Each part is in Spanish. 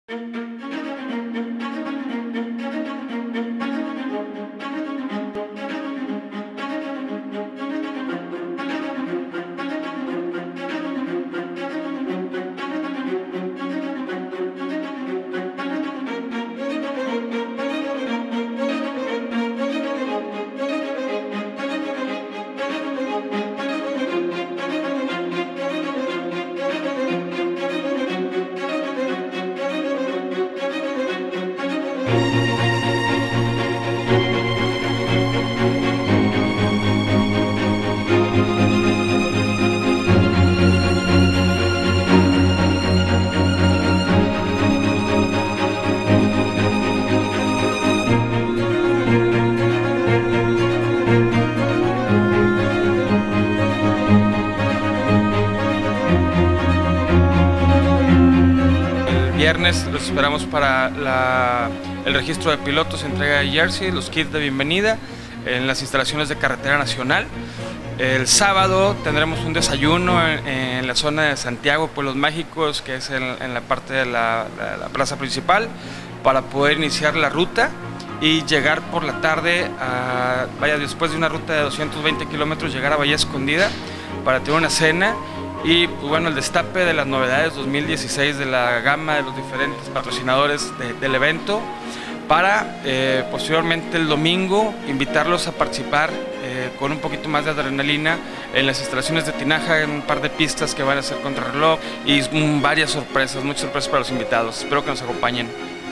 Viernes los esperamos para el registro de pilotos, entrega de jersey, los kits de bienvenida en las instalaciones de Carretera Nacional. El sábado tendremos un desayuno en la zona de Santiago, Pueblos Mágicos, que es en la parte de la plaza principal, para poder iniciar la ruta y llegar por la tarde, después de una ruta de 220 kilómetros, llegar a Bahía Escondida para tener una cena. Y pues bueno, el destape de las novedades 2016 de la gama de los diferentes patrocinadores del evento, para posteriormente el domingo invitarlos a participar con un poquito más de adrenalina en las instalaciones de Tinaja, en un par de pistas que van a ser contrarreloj y varias sorpresas, muchas sorpresas para los invitados. Espero que nos acompañen.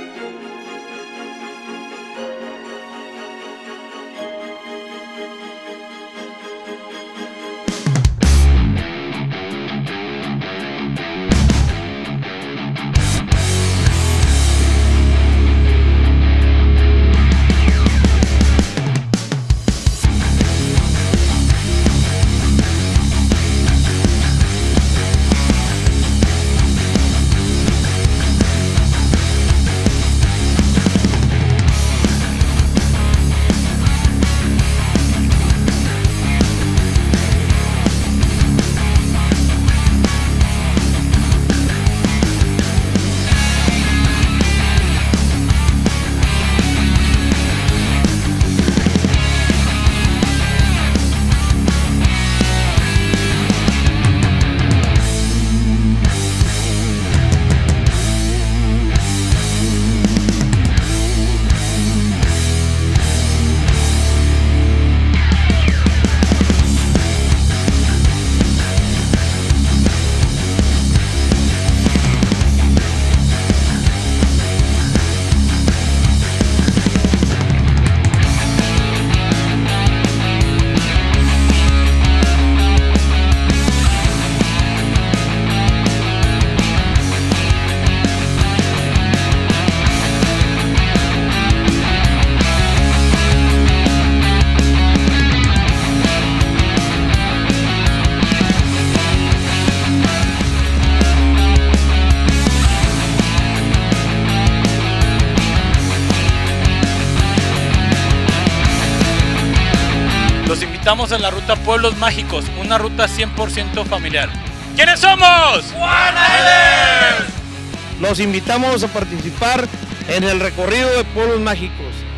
Los invitamos a la ruta Pueblos Mágicos, una ruta 100% familiar. ¿Quiénes somos? Los invitamos a participar en el recorrido de Pueblos Mágicos.